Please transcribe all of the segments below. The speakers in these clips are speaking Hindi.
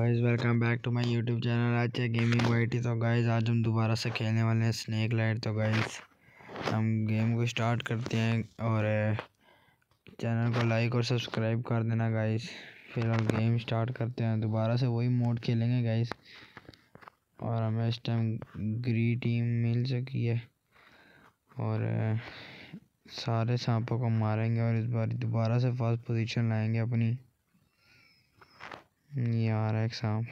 Guys welcome back to my YouTube channel आज है गेमिंग वाइटी। तो गाइस आज हम दोबारा से खेलने वाले हैं स्नेक लाइट। तो गाइस हम गेम को स्टार्ट करते हैं और चैनल को लाइक और सब्सक्राइब कर देना गाइस। फिर हम गेम स्टार्ट करते हैं, दोबारा से वही मोड खेलेंगे गाइस। और हमें इस टाइम ग्री टीम मिल चुकी है और सारे सांपों को मारेंगे और इस बार दोबारा से फर्स्ट पोजीशन लाएंगे अपनी। ये आ रहा है एक सांप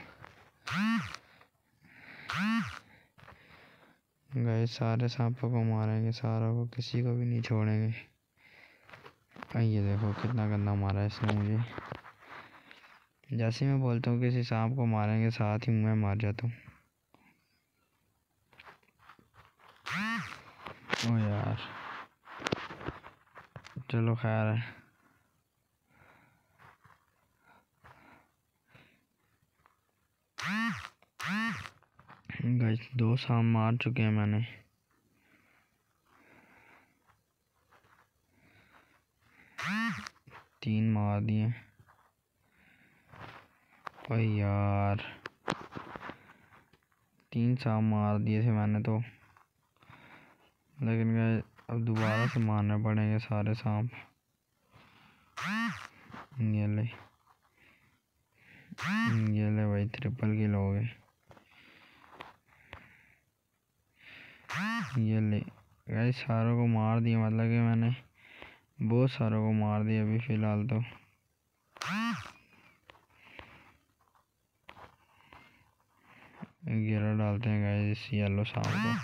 गाइस, सारे सांपों को मारेंगे, सारों को, किसी को भी नहीं छोड़ेंगे। ये देखो कितना गंदा मारा है इसने मुझे। जैसे मैं बोलता हूँ किसी सांप को मारेंगे, साथ ही मैं मार जाता हूँ। ओ यार, चलो खैर है। गाइस 2 सांप मार चुके हैं मैंने। तीन मार दिए। ओ यार 3 सांप मार दिए थे मैंने तो, लेकिन गाइस अब दोबारा से मारने पड़ेंगे सारे सांप। ये ले भाई, ट्रिपल किल हो गए। ये ले गाइस, सारों को मार दिया, मतलब कि मैंने बहुत सारों को मार दिया अभी फिलहाल तो। घेरा डालते हैं गाइस इस येलो सांप को।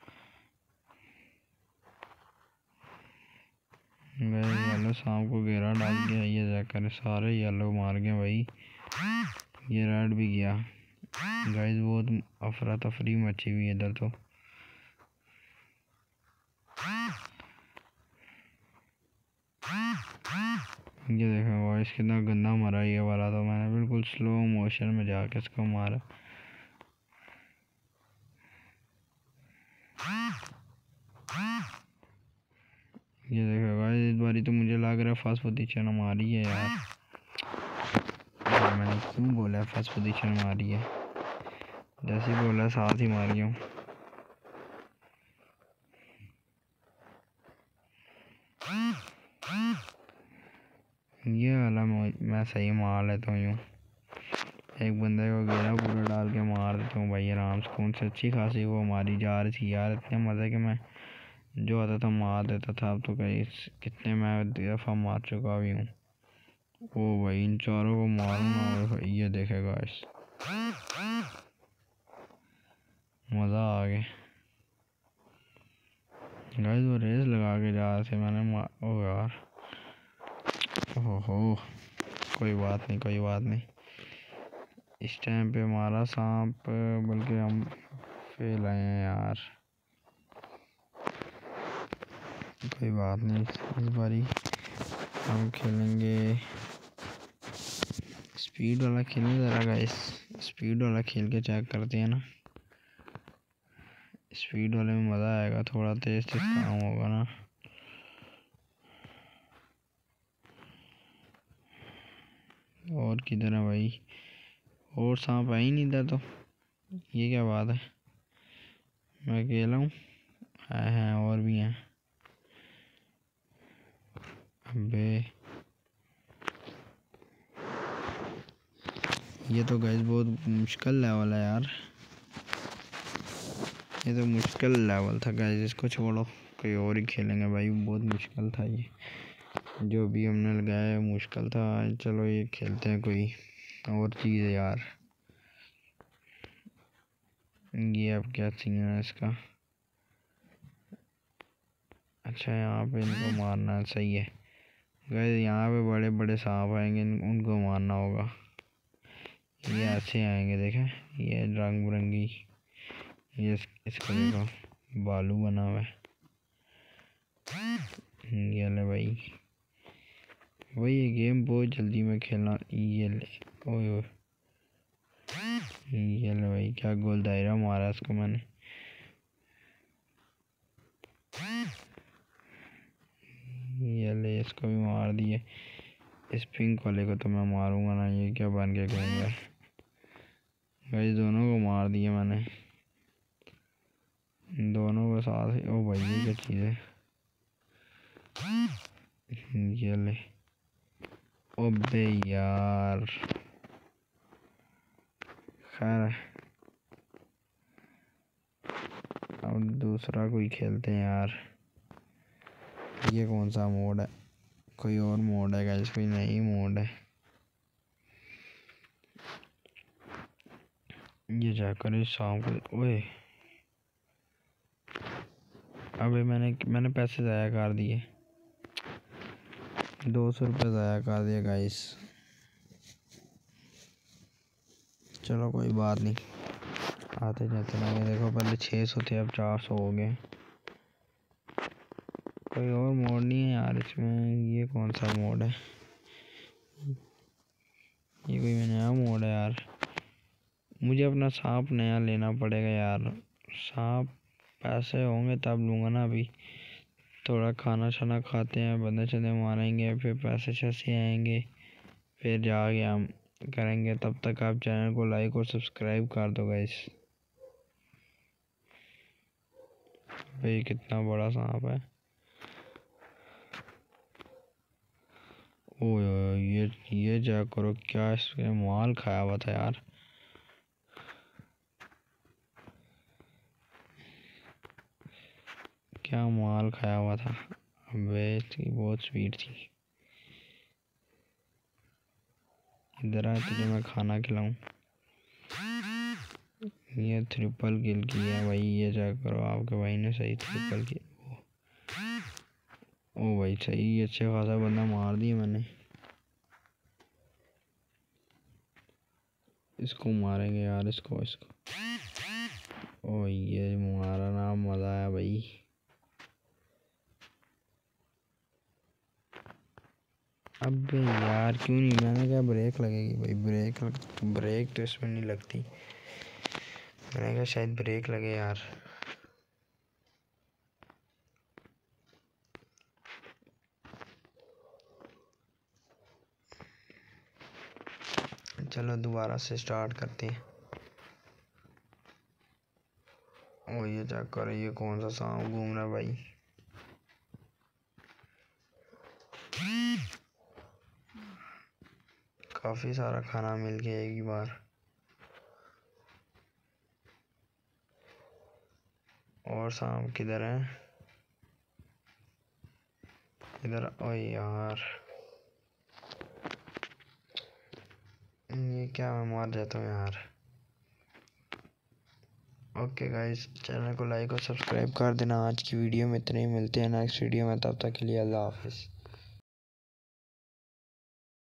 गाइस येलो सांप को घेरा डाल दिया। ये जाकर सारे येलो मार गए भाई। ये रेड भी गया। गाइस बहुत अफरा तफरी मची हुई है इधर तो। ये देखो गाइस कितना गंदा मरा ये वाला, तो मैंने बिल्कुल स्लो मोशन में जाके इसको मारा। ये देखो गाइस, इस बारी तो मुझे लग रहा है फर्स्ट पोजीशन हमारी है यार। मैंने क्यों बोला फर्स्ट पोजीशन हमारी है, जैसे ही बोला साथ ही मार गया। ये वाला मैं सही मार लेता हूँ। एक बंदे को घेरा पूरा डाल के मार देता हूँ भाई आराम से। कौन से अच्छी खासी वो मारी जा रही थी यार, इतने मज़े के मैं जो आता था मार देता था। अब तो कई कितने मैं दफ़ा मार चुका भी हूँ। ओ भाई इन चारों को मारूंगा और ये देखेगा इस मज़ा आ गया। गाइस वो रेस लगा के जा रहे थे, मैंने ओ यार, ओहो कोई बात नहीं, कोई बात नहीं। इस टाइम पे हमारा सांप, बल्कि हम फेल आए हैं यार। कोई बात नहीं, इस बारी हम खेलेंगे स्पीड वाला। खेलने ज़रा गाइस, स्पीड वाला खेल के चेक करते हैं ना। स्पीड वाले में मज़ा आएगा, थोड़ा तेज तेज काम होगा ना। और किधर है भाई, और सांप है ही नहीं इधर तो। ये क्या बात है, मैं अकेला हूँ? हैं और भी हैं। अबे ये तो गाइस बहुत मुश्किल लेवल है यार। ये तो मुश्किल लेवल था गाइस, इसको छोड़ो कोई और ही खेलेंगे भाई। बहुत मुश्किल था ये, जो भी हमने लगाया मुश्किल था। चलो ये खेलते हैं कोई और चीज़ है यार। ये अब क्या सीन है इसका? अच्छा यहाँ पे इनको मारना सही है गाइस। यहाँ पे बड़े बड़े सांप आएंगे, उनको मारना होगा। ये ऐसे आएंगे, देखें ये रंग बिरंगी। ये इसको देखो बालू बना हुआ है। ये ले भाई, वही ये गेम बहुत जल्दी में खेलना। ये ले ओए, ये ले भाई, क्या गोल दायरा मारा इसको मैंने। ये ले इसको भी मार दिए। इस पिंक वाले को तो मैं मारूंगा ना, ये क्या बन के गया। गाइस दोनों को मार दिया मैंने, दोनों को साथ ही। ओ भाई ये क्या चीज़ है, ये ले। ओबे यार, खैर अब दूसरा कोई खेलते हैं यार। ये कौन सा मोड है, कोई और मोड है गाइस, कोई नई मोड है। ये जाकर शाम को, ओए अबे मैंने पैसे ज़ाया कर दिए, 200 रुपये ज़ाया कर दिए गाइस। चलो कोई बात नहीं, आते जाते रहेंगे। देखो पहले 600 थे, अब 400 हो गए। कोई और मोड नहीं है यार इसमें। ये कौन सा मोड है, ये कोई नया मोड है यार। मुझे अपना सांप नया लेना पड़ेगा यार। सांप पैसे होंगे तब लूँगा ना। अभी थोड़ा खाना शाना खाते हैं, बंदे चंदे मारेंगे, फिर पैसे शैसे आएंगे, फिर जाके हम करेंगे। तब तक आप चैनल को लाइक और सब्सक्राइब कर दो गाइस। भाई कितना बड़ा सांप है। ओ ये चेक करो, क्या इसने माल खाया हुआ था यार। क्या माल खाया हुआ था। अबे इसकी बहुत स्वीट थी। इधर आ तुझे मैं खाना खिलाऊं। ये ट्रिपल किल की है भाई, ये चेक करो। आपके भाई ने सही ट्रिपल किल। ओ भाई सही, अच्छे खासा बंदा मार दिया मैंने। इसको मारेंगे यार, इसको। ओ ये मारा ना, मजा आया भाई। अबे यार क्यों नहीं, मैंने कहा ब्रेक लगेगी भाई। ब्रेक तो इसमें नहीं लगती। मैंने कहा शायद ब्रेक लगे यार। चलो दोबारा से स्टार्ट करते हैं। ओ ये चेक करो, ये कौन सा सांप घूम रहा है भाई। काफी सारा खाना मिल गया एक ही बार। और सांप किधर है, इधर। ओ यार ये क्या, मैं मार जाता हूँ यार। ओके गाइस, चैनल को लाइक और सब्सक्राइब कर देना। आज की वीडियो में इतने ही, मिलते हैं नेक्स्ट वीडियो में। तब तक के लिए अल्लाह हाफिज़।